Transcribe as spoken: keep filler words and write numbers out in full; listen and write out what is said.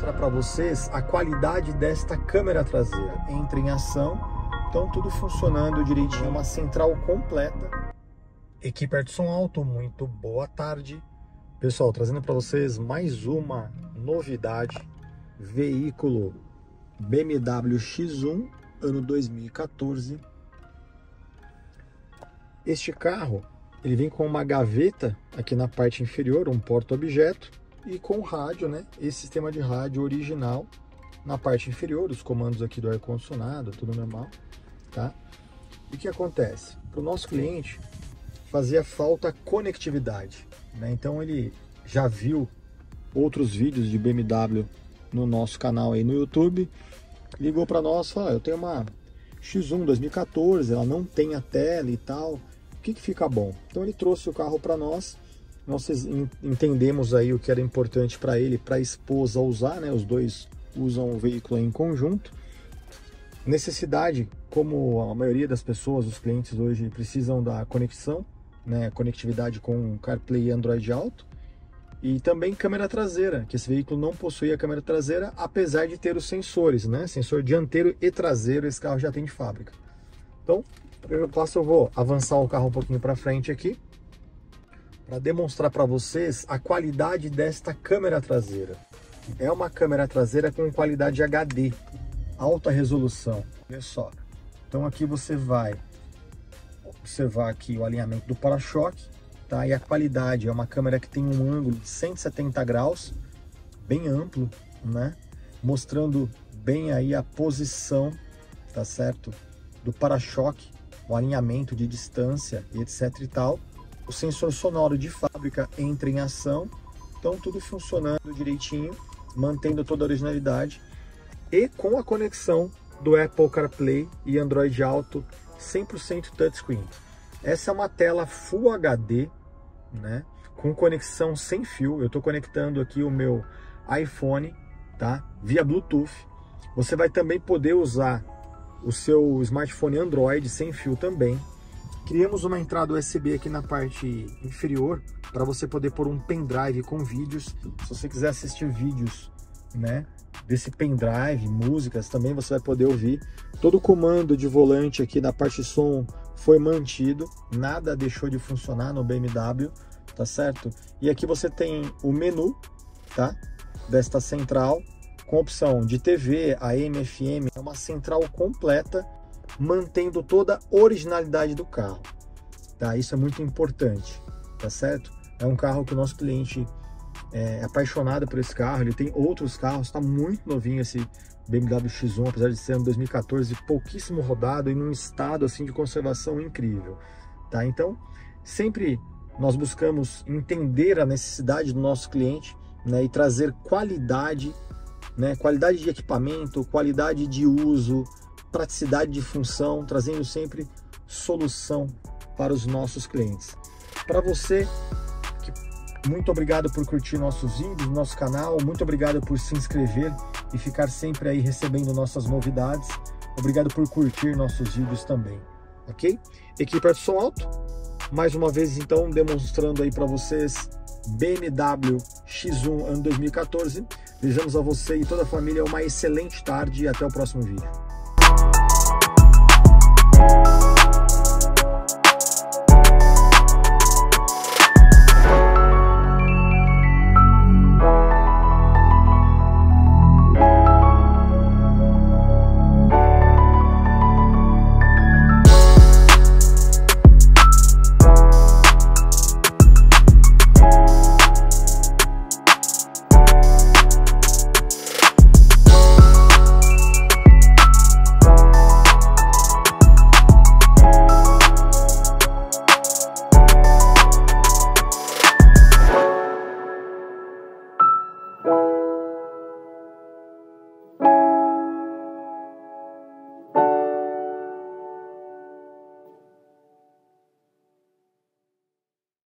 mostrar para vocês a qualidade desta câmera traseira. Entra em ação, então tudo funcionando direitinho, uma central completa. Equipe Arte Som Alto, muito boa tarde. Pessoal, trazendo para vocês mais uma novidade. Veículo B M W X um, ano dois mil e quatorze. Este carro, ele vem com uma gaveta aqui na parte inferior, um porta-objeto, e com rádio, né? Esse sistema de rádio original na parte inferior, os comandos aqui do ar-condicionado, tudo normal, tá? E o que acontece? Para o nosso cliente, fazia falta conectividade, né? Então ele já viu outros vídeos de B M W no nosso canal aí no YouTube, ligou para nós e falou: ah, eu tenho uma X um dois mil e quatorze, ela não tem a tela e tal, o que que fica bom? Então ele trouxe o carro para nós, nós entendemos aí o que era importante para ele, para a esposa usar, né? Os dois usam o veículo em conjunto. Necessidade, como a maioria das pessoas, os clientes hoje precisam da conexão, né? Conectividade com CarPlay e Android Auto. E também câmera traseira, que esse veículo não possuía câmera traseira, apesar de ter os sensores, né? Sensor dianteiro e traseiro, esse carro já tem de fábrica. Então, primeiro passo, eu vou avançar o carro um pouquinho para frente aqui, para demonstrar para vocês a qualidade desta câmera traseira. É uma câmera traseira com qualidade H D, alta resolução. Olha só. Então aqui você vai observar aqui o alinhamento do para-choque, tá? E a qualidade é uma câmera que tem um ângulo de cento e setenta graus, bem amplo, né? Mostrando bem aí a posição, tá certo? Do para-choque, o alinhamento de distância e etc e tal. O sensor sonoro de fábrica entra em ação, então tudo funcionando direitinho, mantendo toda a originalidade e com a conexão do Apple CarPlay e Android Auto cem por cento touchscreen. Essa é uma tela Full H D, né, com conexão sem fio. Eu estou conectando aqui o meu iPhone, tá, via Bluetooth. Você vai também poder usar o seu smartphone Android sem fio também. Criamos uma entrada U S B aqui na parte inferior para você poder pôr um pendrive com vídeos. Se você quiser assistir vídeos, né, desse pendrive, músicas, também você vai poder ouvir. Todo o comando de volante aqui na parte som foi mantido, nada deixou de funcionar no B M W, tá certo? E aqui você tem o menu, tá, desta central, com opção de T V, A M, F M, é uma central completa, mantendo toda a originalidade do carro, tá? Isso é muito importante, tá certo? É um carro que o nosso cliente é apaixonado por esse carro, ele tem outros carros, está muito novinho esse B M W X um, apesar de ser ano dois mil e quatorze, pouquíssimo rodado e num estado assim de conservação incrível, tá? Então, sempre nós buscamos entender a necessidade do nosso cliente, né, e trazer qualidade, né, qualidade de equipamento, qualidade de uso, praticidade de função, trazendo sempre solução para os nossos clientes. Para você, que, muito obrigado por curtir nossos vídeos, nosso canal, muito obrigado por se inscrever e ficar sempre aí recebendo nossas novidades. Obrigado por curtir nossos vídeos também, ok? Equipe Arte Som Alto, mais uma vez então demonstrando aí para vocês B M W X um ano dois mil e quatorze. Desejamos a você e toda a família uma excelente tarde e até o próximo vídeo. We'll be right back.